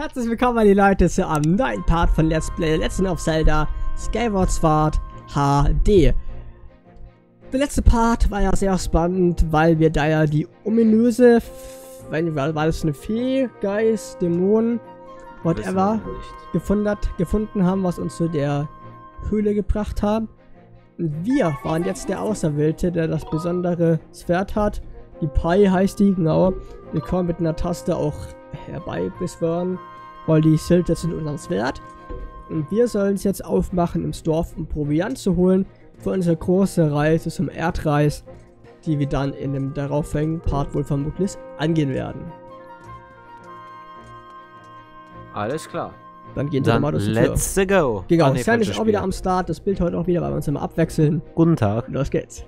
Herzlich willkommen an die Leute zu einem neuen Part von Let's Play Legend of Zelda Skyward Sword HD. Der letzte Part war ja sehr spannend, weil wir da ja die ominöse, war das eine Fee, Geist, Dämon, whatever, gefunden haben, was uns zu der Höhle gebracht haben. Und wir waren jetzt der Auserwählte, der das besondere Schwert hat. Die Pi heißt die, genau. Wir können mit einer Taste auch herbeibeschwören, weil die Schild jetzt in unserem Schwert. Und wir sollen es jetzt aufmachen im Dorf, um Proviant zu holen für unsere große Reise zum Erdreich, die wir dann in dem darauffolgenden Part wohl vermutlich angehen werden. Alles klar. Dann gehen wir mal durch die Tür. Let's go. Genau, Sam ist auch wieder am Start, das Bild heute auch wieder, weil wir uns immer abwechseln. Guten Tag. Los geht's.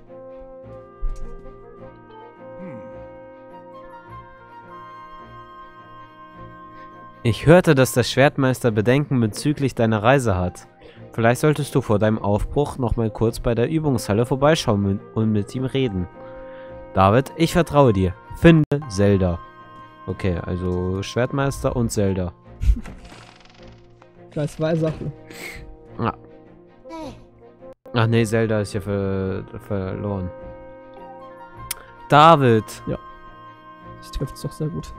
Ich hörte, dass der Schwertmeister Bedenken bezüglich deiner Reise hat. Vielleicht solltest du vor deinem Aufbruch nochmal kurz bei der Übungshalle vorbeischauen und mit ihm reden. David, ich vertraue dir. Finde Zelda. Okay, also Schwertmeister und Zelda. Gleich zwei Sachen. Ja. Ach nee, Zelda ist ja verloren. David! Ja. Das trifft es doch sehr gut.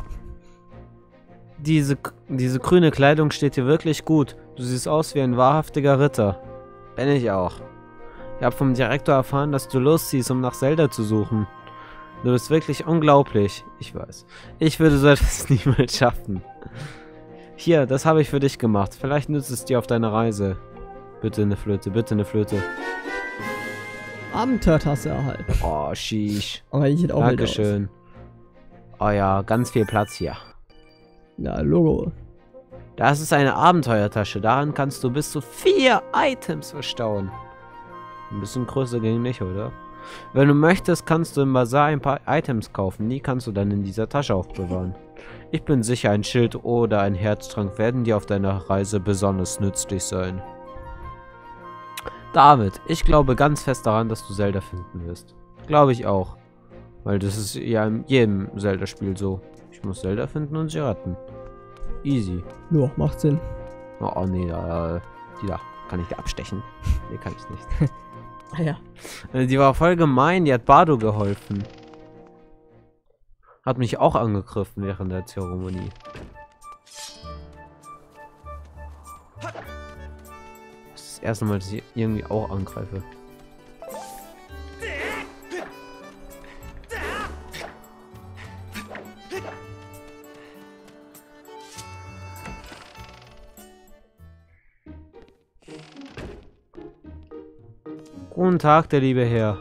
Diese grüne Kleidung steht dir wirklich gut. Du siehst aus wie ein wahrhaftiger Ritter. Bin ich auch. Ich habe vom Direktor erfahren, dass du losziehst, um nach Zelda zu suchen. Du bist wirklich unglaublich. Ich weiß. Ich würde so etwas niemals schaffen. Hier, das habe ich für dich gemacht. Vielleicht nützt es dir auf deiner Reise. Bitte eine Flöte, bitte eine Flöte. Abenteuertasse erhalten. Oh, sheesh. Aber die sieht auch wild aus. Dankeschön. Oh ja, ganz viel Platz hier. Ja, Logo. Das ist eine Abenteuertasche. Daran kannst du bis zu 4 Items verstauen. Ein bisschen größer ging nicht, oder? Wenn du möchtest, kannst du im Bazar ein paar Items kaufen. Die kannst du dann in dieser Tasche aufbewahren. Ich bin sicher, ein Schild oder ein Herztrank werden dir auf deiner Reise besonders nützlich sein. David, ich glaube ganz fest daran, dass du Zelda finden wirst. Glaube ich auch. Weil das ist ja in jedem Zelda-Spiel so. Ich muss Zelda finden und sie retten. Easy. Ja, macht Sinn. Oh nee, die da. Kann ich da abstechen? Nee, kann ich nicht. Ah ja. Die war voll gemein, die hat Bardo geholfen. Hat mich auch angegriffen während der Zeremonie. Das ist das erste Mal, dass ich irgendwie auch angreife. Guten Tag, der liebe Herr.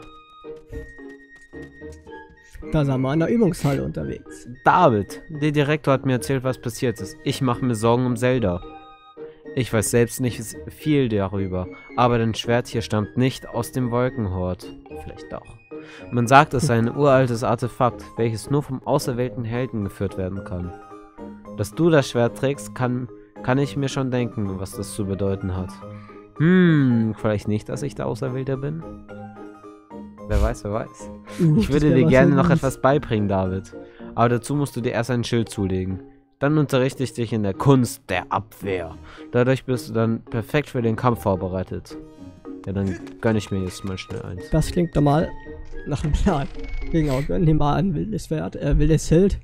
Da sind wir an der Übungshalle unterwegs. David, der Direktor hat mir erzählt, was passiert ist. Ich mache mir Sorgen um Zelda. Ich weiß selbst nicht viel darüber, aber dein Schwert hier stammt nicht aus dem Wolkenhort. Vielleicht doch. Man sagt, es sei ein uraltes Artefakt, welches nur vom auserwählten Helden geführt werden kann. Dass du das Schwert trägst, kann ich mir schon denken, was das zu bedeuten hat. Vielleicht nicht, dass ich der Auserwählte bin? Wer weiß, wer weiß. Ich würde dir gerne noch etwas beibringen, David. Aber dazu musst du dir erst ein Schild zulegen. Dann unterrichte ich dich in der Kunst der Abwehr. Dadurch bist du dann perfekt für den Kampf vorbereitet. Ja, dann gönne ich mir jetzt mal schnell eins. Das klingt doch mal nach einem Plan. Genau, gönn dir mal ein wildes Schwert, wildes Schild.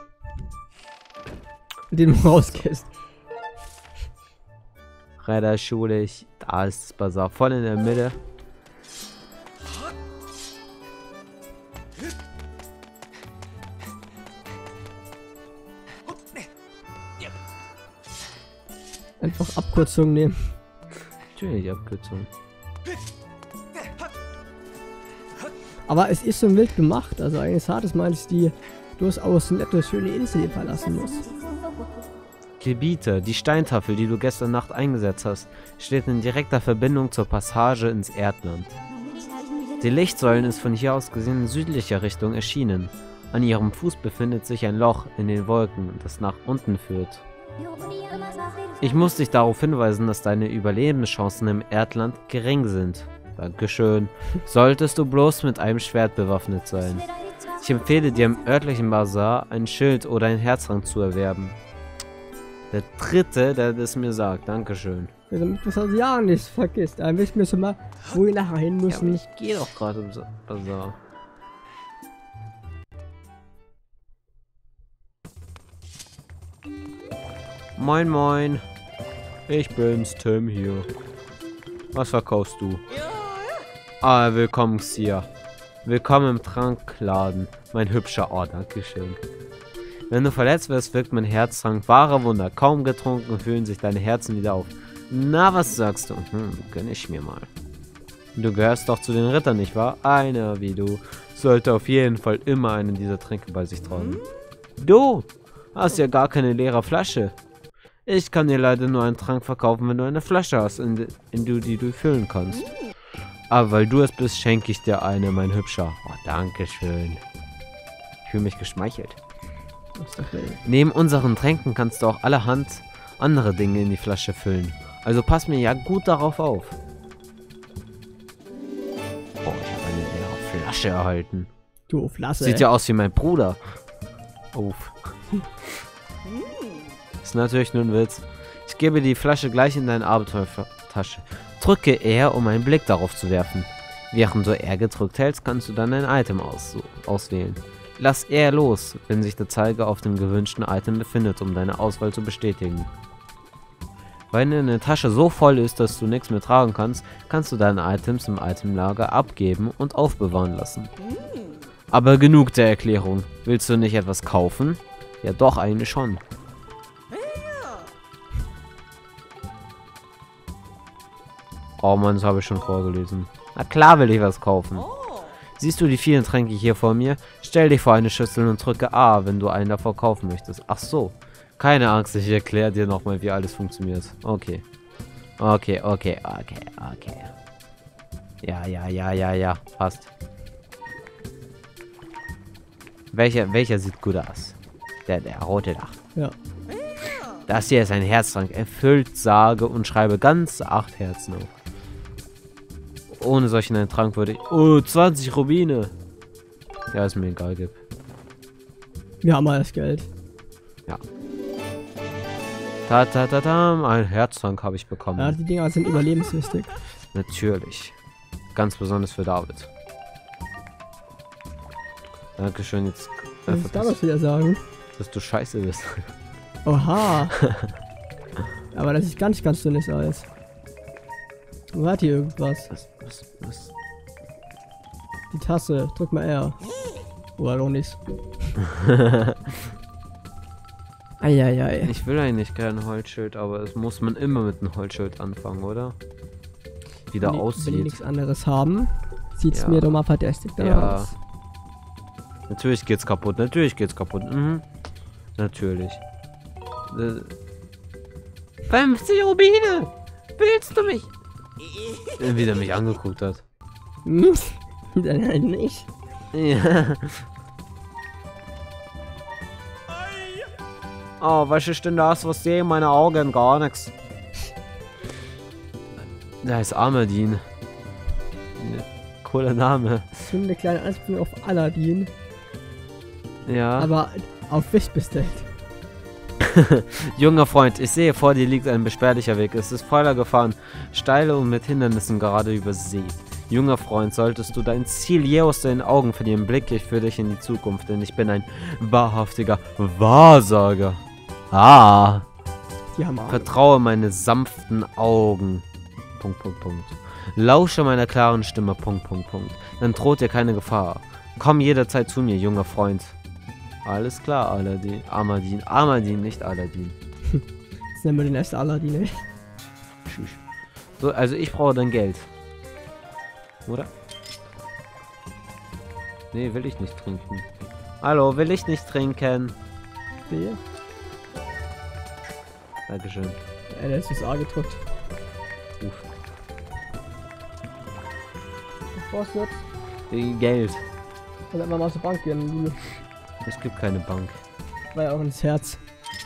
Mit dem du rausgehst. Räderschule, da ist das Bazar voll in der Mitte. Einfach Abkürzungen nehmen. Natürlich Abkürzung. Aber es ist schon wild gemacht. Also eines Hartes meinst die durchaus nette, schöne Insel hier verlassen muss. Gebiete, die Steintafel, die du gestern Nacht eingesetzt hast, steht in direkter Verbindung zur Passage ins Erdland. Die Lichtsäulen ist von hier aus gesehen in südlicher Richtung erschienen. An ihrem Fuß befindet sich ein Loch in den Wolken, das nach unten führt. Ich muss dich darauf hinweisen, dass deine Überlebenschancen im Erdland gering sind. Dankeschön. Solltest du bloß mit einem Schwert bewaffnet sein. Ich empfehle dir im örtlichen Bazar ein Schild oder ein Herzrang zu erwerben. Der dritte, der das mir sagt. Dankeschön. Ja, damit du das ja nicht vergisst. Dann wissen wir schon mal, wo wir nachher hin Ja, müssen. aber ich gehe doch gerade im Bazar. Moin, moin. Ich bin's, Tim hier. Was verkaufst du? Ah, willkommen, Xia. Willkommen im Trankladen, mein hübscher. Oh, dankeschön. Wenn du verletzt wirst, wirkt mein Herztrank wahre Wunder. Kaum getrunken, fühlen sich deine Herzen wieder auf. Na, was sagst du? Gönn ich mir mal. Du gehörst doch zu den Rittern, nicht wahr? Einer wie du sollte auf jeden Fall immer einen dieser Tränke bei sich tragen. Du hast ja gar keine leere Flasche. Ich kann dir leider nur einen Trank verkaufen, wenn du eine Flasche hast, die du füllen kannst. Aber weil du es bist, schenke ich dir eine, mein Hübscher. Oh, dankeschön. Ich fühle mich geschmeichelt. Neben unseren Tränken kannst du auch allerhand andere Dinge in die Flasche füllen. Also pass mir ja gut darauf auf. Oh, ich habe eine leere Flasche erhalten. Du Flasche. Sieht ja aus wie mein Bruder. Uff. Ist natürlich nur ein Witz. Ich gebe die Flasche gleich in deine Abenteuertasche. Drücke R, um einen Blick darauf zu werfen. Während du R gedrückt hältst, kannst du dann ein Item auswählen. Lass R los, wenn sich der Zeiger auf dem gewünschten Item befindet, um deine Auswahl zu bestätigen. Wenn deine Tasche so voll ist, dass du nichts mehr tragen kannst, kannst du deine Items im Itemlager abgeben und aufbewahren lassen. Aber genug der Erklärung. Willst du nicht etwas kaufen? Ja doch, eigentlich schon. Oh Mann, das habe ich schon vorgelesen. Na klar will ich was kaufen. Siehst du die vielen Tränke hier vor mir? Stell dich vor eine Schüssel und drücke A, wenn du einen davon kaufen möchtest. Ach so. Keine Angst, ich erkläre dir nochmal, wie alles funktioniert. Okay. Okay. Ja. Passt. Welcher sieht gut aus? Der rote da. Ja. Das hier ist ein Herztrank. Erfüllt sage und schreibe ganze 8 Herzen auf. Ohne solchen einen Trank würde ich... Oh, 20 Rubine. Ja, ist mir egal, gib. Wir haben alles Geld. Ja. Ein Herztrank habe ich bekommen. Ja, die Dinger sind überlebenswichtig. Natürlich. Ganz besonders für David. Dankeschön, jetzt... Was ich damals wieder sagen? Dass du scheiße bist. Oha. Aber das ist ganz dünnes Eis. Warte hier irgendwas. Was? Die Tasse. Drück mal R. Oder doch nicht. Eieiei. Ich will eigentlich kein Holzschild, aber es muss man immer mit einem Holzschild anfangen, oder? Wie der Wenn die aussieht. nichts anderes haben, sieht's Ja. mir doch mal verdächtig Ja. aus. Natürlich geht's kaputt. Mhm. Natürlich. 50 Rubine! Willst du mich? Wie der mich angeguckt hat. Dann halt nicht. Ja. Oh, was ist denn das? Was sehe meine Augen? Gar nichts. Der heißt Ahmadin. Cooler Name. So eine kleine Anspielung auf Aladdin, Ja. aber auf Wish bestellt. Junger Freund, ich sehe, vor dir liegt ein beschwerlicher Weg. Es ist voller Gefahren, steile und mit Hindernissen gerade übersät. Junger Freund, solltest du dein Ziel je aus deinen Augen verlieren, blicke ich für dich in die Zukunft, denn ich bin ein wahrhaftiger Wahrsager. Ah, Die haben Ahnung. vertraue meine sanften Augen. ... Lausche meiner klaren Stimme. ... Dann droht dir keine Gefahr. Komm jederzeit zu mir, junger Freund. Alles klar, Aladdin. Ahmadin, nicht Aladdin. Jetzt nennen wir den ersten Aladdin, ey. Tschüss. So, also ich brauche dein Geld. Oder? Nee, will ich nicht trinken. Hallo, will ich nicht trinken. Hier. Dankeschön. Der ist das A gedrückt. Uff. Was brauchst du jetzt? Geld. Dann einfach mal zur Bank gehen, Lulu. Es gibt keine Bank. War ja auch ins Herz.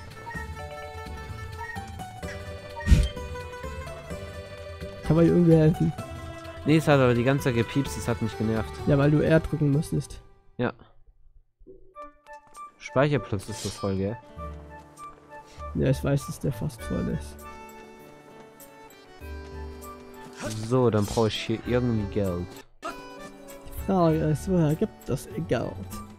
Kann man dir irgendwie helfen? Nee, es hat aber die ganze Zeit gepiepst, es hat mich genervt. Ja, weil du R drücken musstest. Ja. Speicherplatz ist das voll, gell? Ja, ich weiß, dass der fast voll ist. So, dann brauche ich hier irgendwie Geld. Die Frage ist, woher gibt das Geld?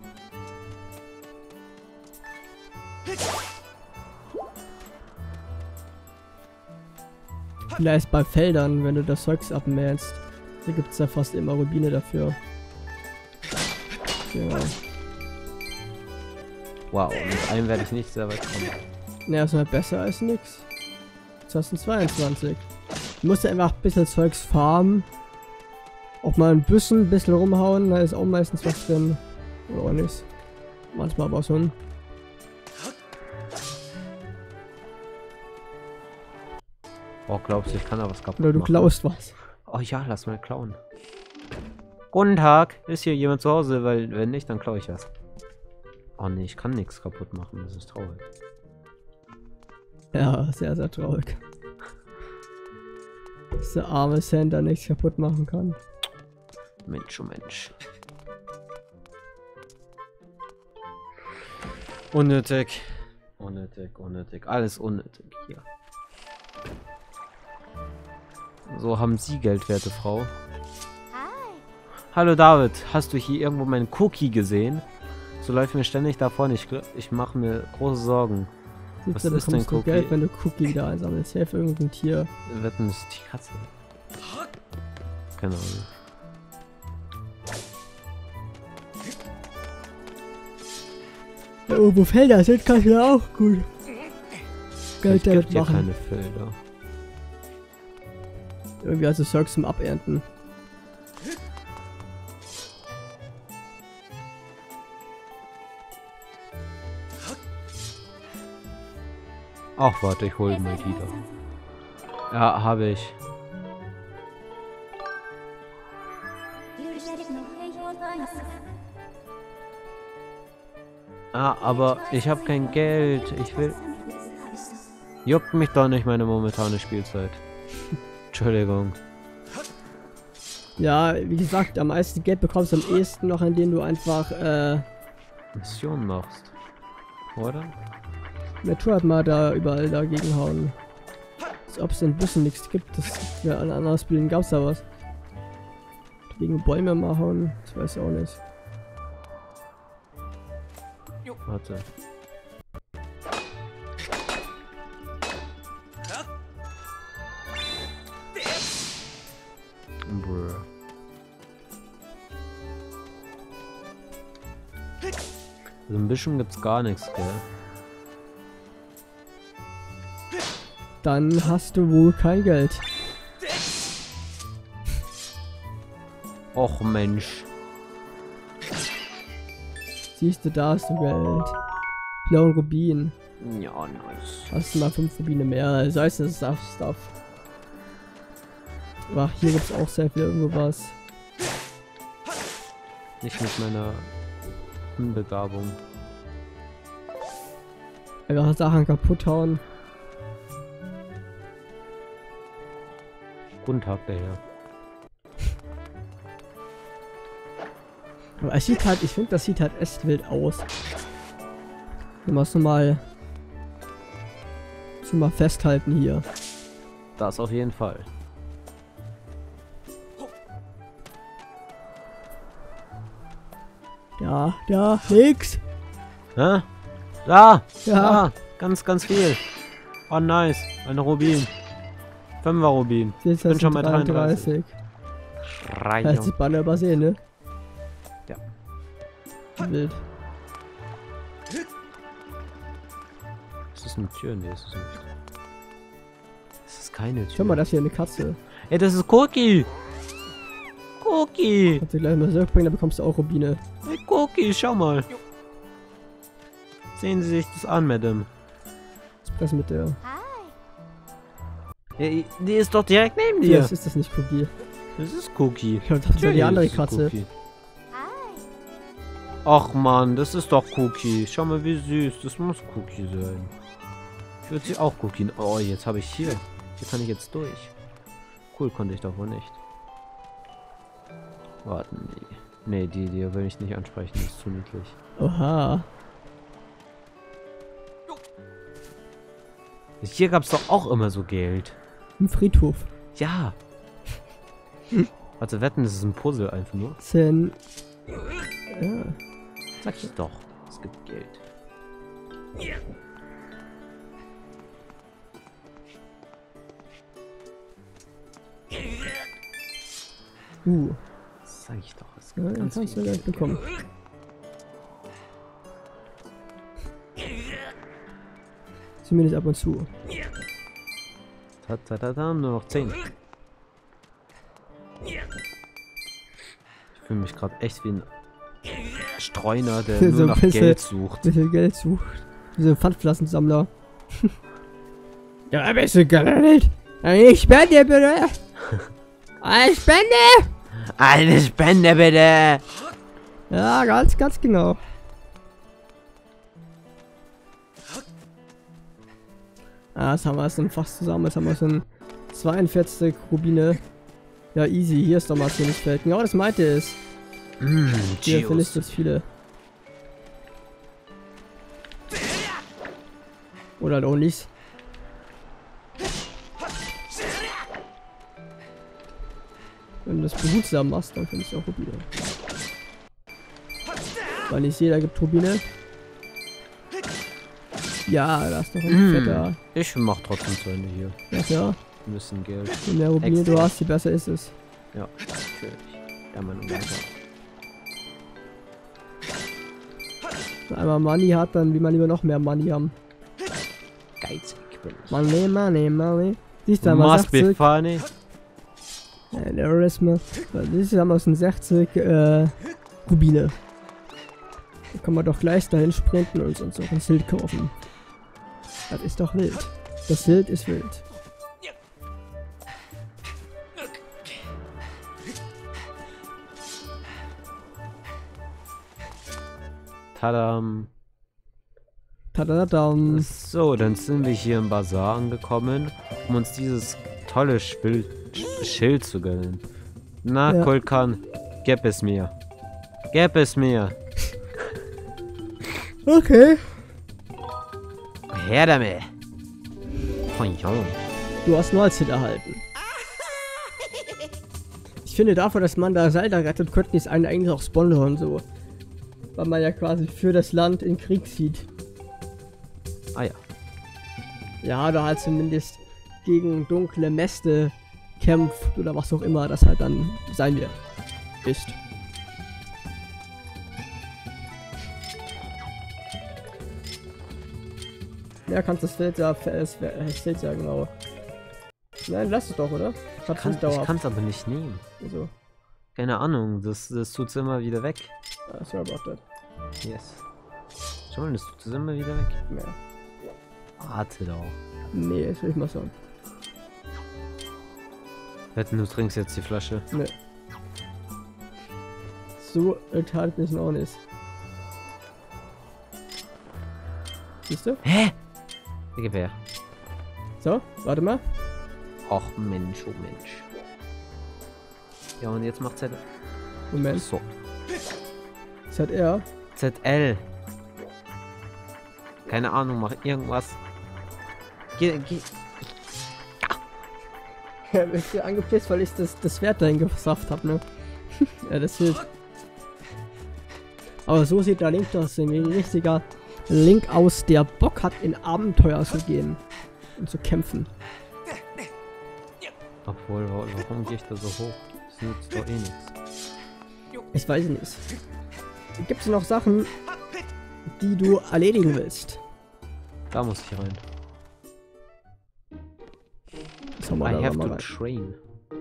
Vielleicht bei Feldern, wenn du das Zeugs abmähst. Da gibt es ja fast immer Rubine dafür. Ja. Wow, mit einem werde ich nicht sehr weit kommen. Naja, ist mal besser als nix. 2022. Du musst ja einfach ein bisschen Zeugs farmen. Auch mal ein bisschen rumhauen, da ist auch meistens was drin. Oder auch nicht. Manchmal aber so ein. Oh, glaubst du, ich kann da was kaputt Oder du machen? klaust was. Oh ja, lass mal klauen. Guten Tag, ist hier jemand zu Hause? Weil wenn nicht, dann klaue ich was. Oh nee, ich kann nichts kaputt machen, das ist traurig. Ja, sehr, sehr traurig. Dass der arme Sander nichts kaputt machen kann. Mensch, oh Mensch. Unnötig. Unnötig, unnötig. Alles unnötig hier. So, haben Sie Geld, werte Frau? Hallo David, hast du hier irgendwo meinen Cookie gesehen? So läuft mir ständig davon. Ich mache mir große Sorgen. Was Da ist denn bekommst du Cookie? Geld, wenn du Cookie wieder einsammelst. Hilf irgendein Tier. Wetten, das ist die Katze. Genau. Ja, wo Felder sind, kann ich ja auch gut Geld Es gibt damit hier machen. keine Felder. Irgendwie also Zeugs zum Abernten. Ach, warte, ich hole mal wieder. Ja, habe ich. Ah, aber ich habe kein Geld. Ich will... Juckt mich doch nicht meine momentane Spielzeit. Entschuldigung. Ja, wie gesagt, am meisten Geld bekommst du am ehesten noch, indem du einfach, Mission machst. Oder? Natur hat mal da überall dagegen hauen. Als ob es in Bussen nichts gibt. Das ja an anderen Spielen gab's da was. Gegen Bäume mal hauen, das weiß ich auch nicht. Warte. Brr. Also ein bisschen gibt's gar nichts, gell? Dann hast du wohl kein Geld. Och Mensch. Siehst du, da hast du Geld. Blauen Rubin. Ja, nice. Hast du mal 5 Rubine mehr. Also heißt das Stuff. Ach, hier gibt's auch sehr viel irgendwo was. Nicht mit meiner Unbegabung. Einfach Sachen kaputt hauen. Guten Tag, der Herr. Aber es sieht halt, ich finde, das sieht halt echt wild aus. Du musst mal festhalten hier. Das auf jeden Fall. Ja, nix. Hä? Da! Ja. Da! Ganz, ganz viel. Oh, nice. Eine Rubin. 5er Rubin. Jetzt Bin hast schon du bei 33. Das ist die Banner übersehen, ne? Ja. Wild. Ist das eine Tür? Nee, ist es nicht. Das ist keine Tür. Schau mal, das hier eine Katze. Ey, das ist Cookie! Cookie! Kannst du gleich mal zurückbringen, dann bekommst du auch Rubine. Hey, Cookie, schau mal. Sehen Sie sich das an, Madame. Was ist das mit der? Ey, die ist doch direkt neben Hier dir. ist das nicht Cookie. Das ist Cookie. Ich glaube, das ist ja die andere Natürlich ist es Katze. Cookie. Ach man, das ist doch Cookie. Schau mal, wie süß. Das muss Cookie sein. Ich würde sie auch Cookie... Oh, jetzt habe ich hier. Hier kann ich jetzt durch. Cool, konnte ich doch wohl nicht. Warte, nee. Nee, die will ich nicht ansprechen. Die ist zu niedlich. Oha. Hier gab es doch auch immer so Geld. Im Friedhof. Ja. Warte, wetten, das ist ein Puzzle einfach nur. 10. Ja. Sag ich doch, es gibt Geld. Sag ich doch, es Ja, gibt dann ganz kannst du viel gleich bekommen. Zumindest ab und zu. Ta, nur noch 10. Ich fühle mich gerade echt wie ein Streuner, der So nur ein nach bisschen- Geld sucht. Bisschen Geld sucht. Wie so ein Pfandflassensammler. Ja, bist du Geld? Ich spende bitte! Ich spende! Eine Spende bitte! Ja, ganz genau. Ah, jetzt haben wir es dann fast zusammen. Jetzt haben wir schon 42 Rubine. Ja, easy. Hier ist doch mal schönes Feld. Genau, das meinte es. Hier finde ich jetzt viele. Oder halt auch nicht. Wenn du das behutsam machst, dann finde ich auch Rubine. Weil nicht jeder gibt Rubine. Ja, da ist noch ein fetter. Ich mach trotzdem zu Ende hier. Ja, Ein bisschen Geld. je mehr Rubine du Extra. hast, je besser ist es. Ja, natürlich. Ja, Mann, weiter. Wenn man einmal Money hat, dann will man lieber noch mehr Money haben. Geizig bin ich. Money. Siehst du, einmal Must be 60. funny. There is mal. Siehst du, haben wir schon 60 Rubine. Da können wir doch gleich dahin sprinten und uns auch ein Schild kaufen. Das ist doch wild. Das Schild ist wild. Tadam. Tadadam. So, dann sind wir hier im Bazar angekommen, um uns dieses tolle Schild zu gönnen. Na, Ja. Kulkan, gib es mir. Gib es mir. Okay. Her damit. Oh ja. Du hast nur als Hit erhalten. Ich finde dafür, dass man da Zelda rettet, könnten die es einen eigentlich auch sponsern so. Weil man ja quasi für das Land in Krieg zieht. Ah ja. Ja, oder halt zumindest gegen dunkle Mächte kämpft oder was auch immer das halt dann sein wird. Ist. Ja, kannst das Feld ja, Feld ja genau. Nein, lass es doch, oder? Ich kann es aber nicht nehmen. Also, Keine Ahnung, das tut's immer wieder weg. sorry about that. Yes. Schau mal, das tut's immer wieder weg. Nee, Warte doch. nee, das will ich mal sagen. Wetten, du trinkst jetzt die Flasche. Nee. So tat mich auch nicht. Siehst du? Hä? Gib her. So, warte mal. Och Mensch, oh Mensch. Ja, und jetzt macht's halt. Moment. So. ZR. ZL. Keine Ahnung, mach irgendwas. Geh. Ja, ich bin hier angepisst, weil ich das Schwert dahin gesafft habe, ne? Ja, das hilft. Aber so sieht der Link aus, wie ein richtiger Link aus, der Bock hat, in Abenteuer zu gehen und zu kämpfen. Obwohl, warum gehe ich da so hoch? Das nützt doch eh nichts. Ich weiß nicht. Gibt es noch Sachen, die du erledigen willst? Da muss ich rein. Das haben wir I da have mal to rein. train.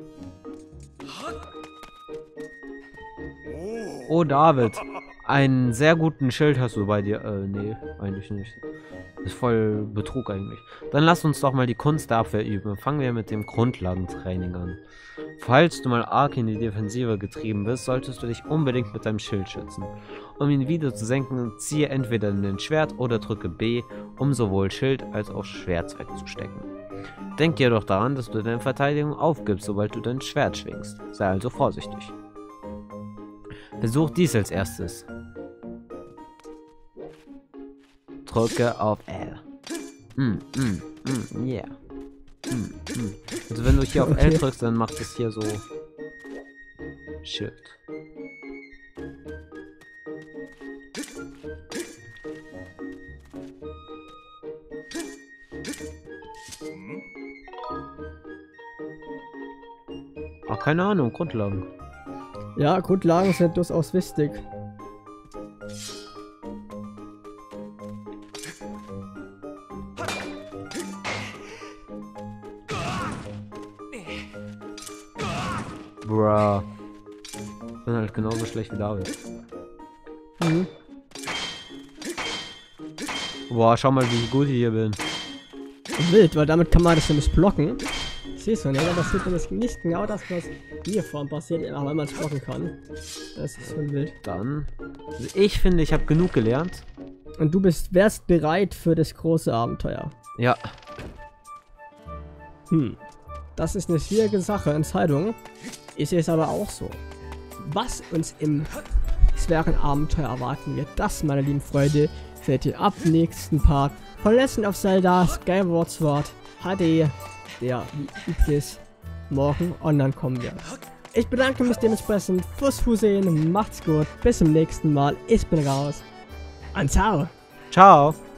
Oh, David. Einen sehr guten Schild hast du bei dir. Nee, eigentlich nicht. Ist voll Betrug eigentlich. Dann lass uns doch mal die Kunst der Abwehr üben. Fangen wir mit dem Grundlagentraining an. Falls du mal arg in die Defensive getrieben bist, solltest du dich unbedingt mit deinem Schild schützen. Um ihn wieder zu senken, ziehe entweder in den Schwert oder drücke B, um sowohl Schild als auch Schwert wegzustecken. Denk jedoch daran, dass du deine Verteidigung aufgibst, sobald du dein Schwert schwingst. Sei also vorsichtig. Versuch dies als erstes. Drücke auf L. Yeah. Also wenn du hier auf L drückst, dann macht es hier so Shift. Ach, keine Ahnung, Grundlagen. Ja, Grundlagen sind durchaus wichtig. Bruh. Bin halt genauso schlecht wie David. Mhm. Boah, schau mal, wie gut ich hier bin. Wild, weil damit kann man das nämlich blocken. Siehst du, ne? Da passiert nämlich nicht genau das, was hier vorne passiert, einfach weil man es blocken kann. Das ist schon wild. Dann. Also ich finde, ich habe genug gelernt. Und du wärst bereit für das große Abenteuer. Ja. Das ist eine schwierige Sache, Entscheidung. Ich sehe es aber auch so. Was uns im Sphärenabenteuer erwarten wird, das, meine lieben Freunde, seht ihr ab nächsten Part von Legend of Zelda Skyward Sword HD, der wie üblich morgen online kommen wird. Ich bedanke mich dementsprechend fürs Zusehen, macht's gut, bis zum nächsten Mal, ich bin raus und ciao! Ciao!